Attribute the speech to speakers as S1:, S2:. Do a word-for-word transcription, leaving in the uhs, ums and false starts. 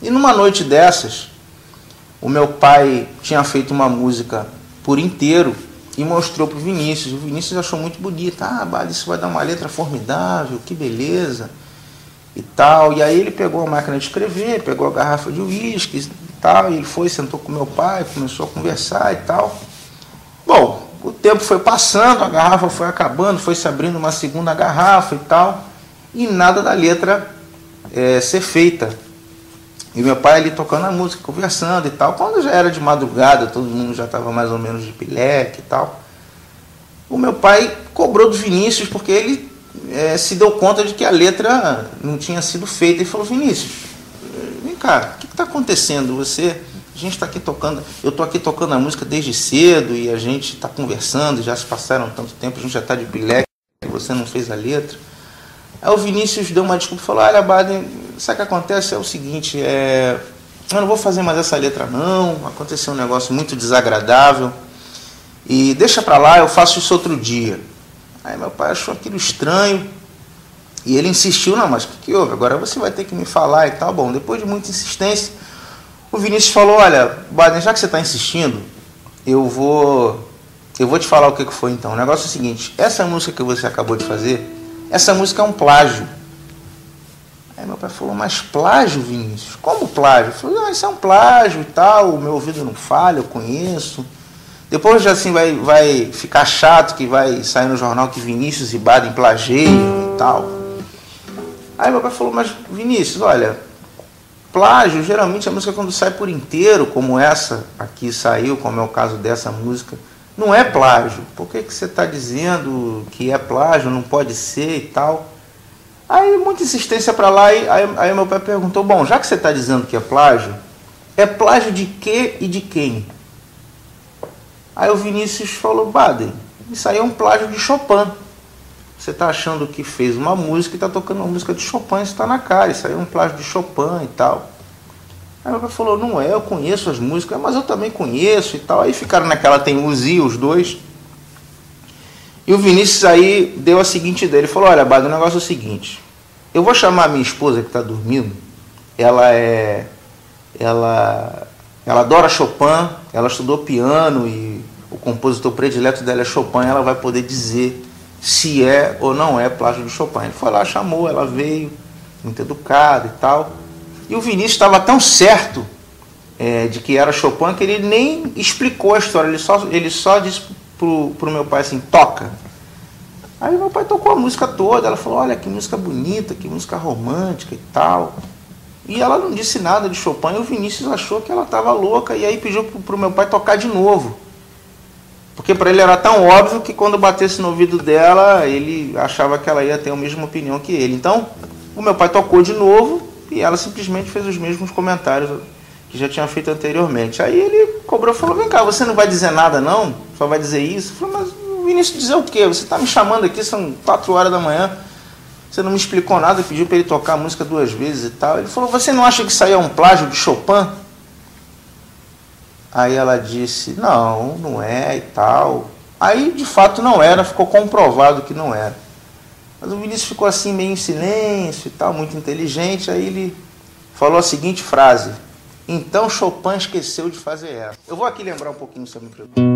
S1: E numa noite dessas, o meu pai tinha feito uma música por inteiro e mostrou para o Vinícius. O Vinícius achou muito bonito. Ah, Bada, isso vai dar uma letra formidável, que beleza e tal. E aí ele pegou a máquina de escrever, pegou a garrafa de uísque e tal, e ele foi, sentou com meu pai, começou a conversar e tal. Bom, o tempo foi passando, a garrafa foi acabando, foi se abrindo uma segunda garrafa e tal, e nada da letra é, ser feita. E meu pai ali tocando a música, conversando e tal. Quando já era de madrugada, todo mundo já estava mais ou menos de pileque e tal, o meu pai cobrou do Vinícius, porque ele é, se deu conta de que a letra não tinha sido feita. E falou: Vinícius, vem cá, o que está acontecendo? Você, a gente está aqui tocando, eu estou aqui tocando a música desde cedo e a gente está conversando, já se passaram tanto tempo, a gente já está de pileque, você não fez a letra. Aí o Vinícius deu uma desculpa e falou: olha, Baden, sabe o que acontece? É o seguinte, é... eu não vou fazer mais essa letra não, aconteceu um negócio muito desagradável e deixa pra lá, eu faço isso outro dia. Aí meu pai achou aquilo estranho e ele insistiu: não, mas o que, que houve? Agora você vai ter que me falar e tal. Bom, depois de muita insistência, o Vinícius falou: olha, Baden, já que você está insistindo, eu vou, eu vou te falar o que, que foi então. O negócio é o seguinte, essa música que você acabou de fazer, essa música é um plágio. Aí meu pai falou: mas plágio, Vinícius? Como plágio? Eu falei: não, isso é um plágio e tal, o meu ouvido não falha, eu conheço. Depois já assim vai, vai ficar chato que vai sair no jornal que Vinícius e Baden plagiam e tal. Aí meu pai falou: mas Vinícius, olha, plágio, geralmente a música quando sai por inteiro, como essa aqui saiu, como é o caso dessa música, não é plágio. Por que, que você está dizendo que é plágio, não pode ser e tal? Aí muita insistência para lá, e aí, aí meu pai perguntou: bom, já que você está dizendo que é plágio, é plágio de quê e de quem? Aí o Vinícius falou: Baden, isso aí é um plágio de Chopin. Você está achando que fez uma música e está tocando uma música de Chopin, isso está na cara, isso aí é um plágio de Chopin e tal. Aí meu pai falou: não é, eu conheço as músicas, mas eu também conheço e tal. Aí ficaram naquela teimosia os dois. E o Vinícius aí deu a seguinte ideia, ele falou: olha, Baden, o negócio é o seguinte, eu vou chamar a minha esposa que está dormindo, ela é... ela... ela adora Chopin, ela estudou piano e o compositor predileto dela é Chopin, ela vai poder dizer se é ou não é plágio de Chopin. Ele foi lá, chamou, ela veio, muito educada e tal. E o Vinícius estava tão certo é, de que era Chopin que ele nem explicou a história, ele só, ele só disse pro, pro meu pai assim: toca. Aí meu pai tocou a música toda, ela falou: olha que música bonita, que música romântica e tal. E ela não disse nada de Chopin, e o Vinícius achou que ela estava louca, e aí pediu para o meu pai tocar de novo. Porque para ele era tão óbvio que quando batesse no ouvido dela, ele achava que ela ia ter a mesma opinião que ele. Então, o meu pai tocou de novo, e ela simplesmente fez os mesmos comentários que já tinha feito anteriormente. Aí ele cobrou e falou: vem cá, você não vai dizer nada não? Só vai dizer isso? Eu falei: mas o Vinícius dizer o quê? Você está me chamando aqui, são quatro horas da manhã, você não me explicou nada, pediu para ele tocar a música duas vezes e tal. Ele falou: você não acha que isso aí é um plágio de Chopin? Aí ela disse: não, não é e tal. Aí de fato não era, ficou comprovado que não era. Mas o Vinícius ficou assim meio em silêncio e tal, muito inteligente. Aí ele falou a seguinte frase: então Chopin esqueceu de fazer essa. Eu vou aqui lembrar um pouquinho sobre o